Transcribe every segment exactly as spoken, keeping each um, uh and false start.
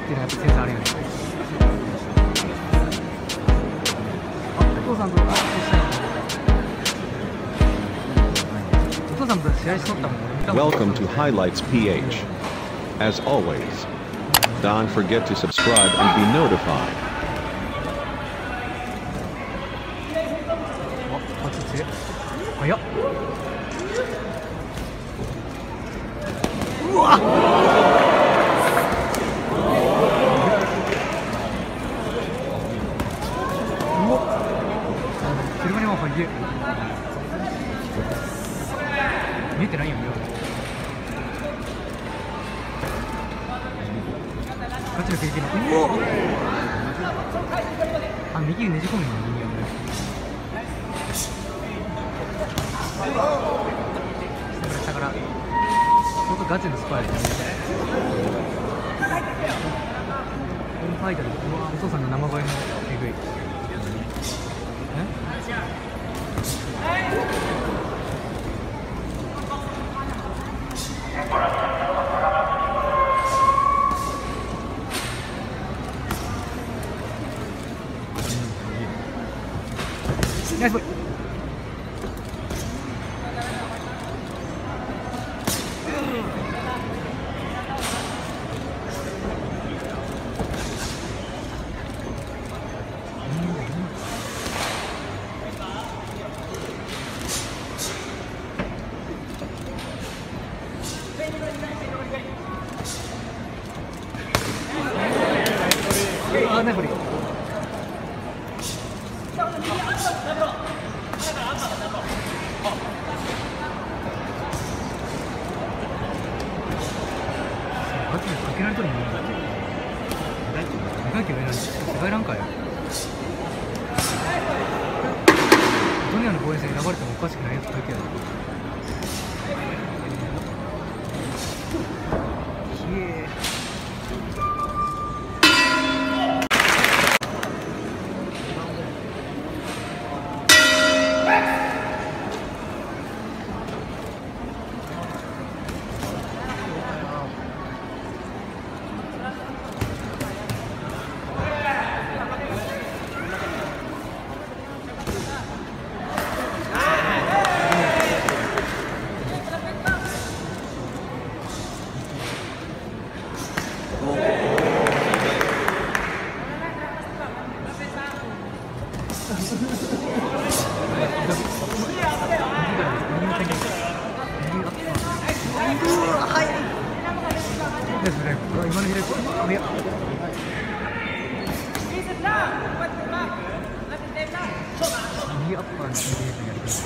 っていうのはやっぱセンスあるよね。あ、お父さんと、あ、そうしたい。お父さんと試合しとったもん。 Welcome to HighlightsPH. As always, don't forget to subscribe and be notified. あ、こっち強い。早っ。うわっ。見えてないよね。ガチの経験の。うお。あ、右にねじ込むの右にやる。下から下から。相当ガチのスパイル。コンファイターで、お父さんの生声もえぐい。ナイスボール。あ、ナイスボール。かけられとるもんだって。二階級上なんて世界ランカーや。ドニアの防衛戦に選ばれてもおかしくないやつだけやろ。ひえ今の左これや。右アッパーに右やりたい。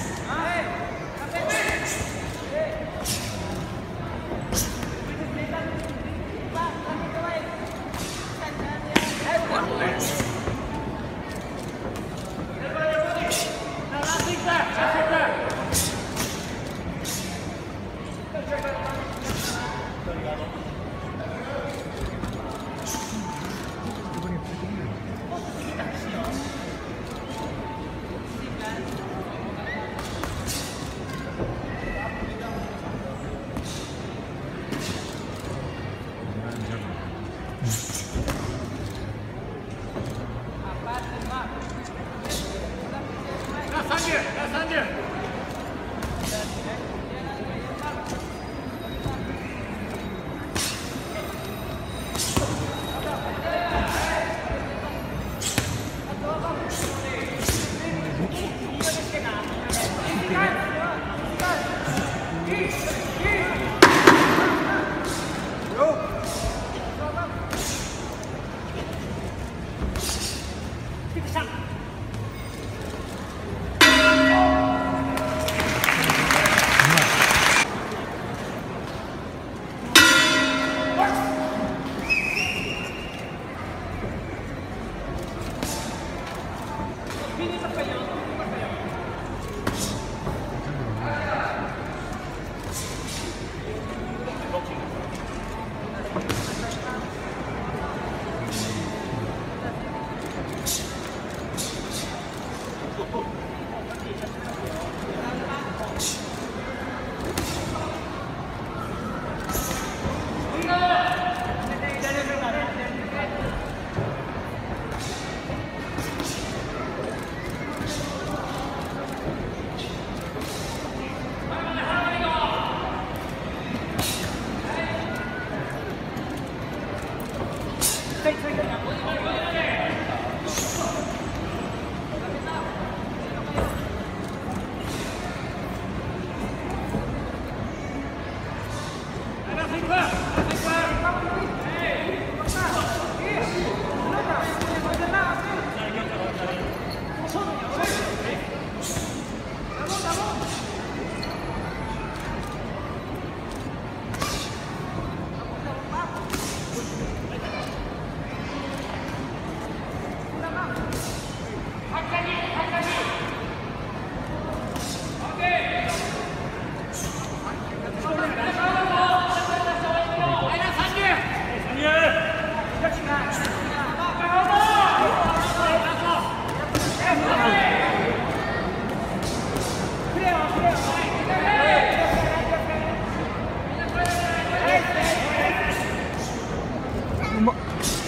うまっ。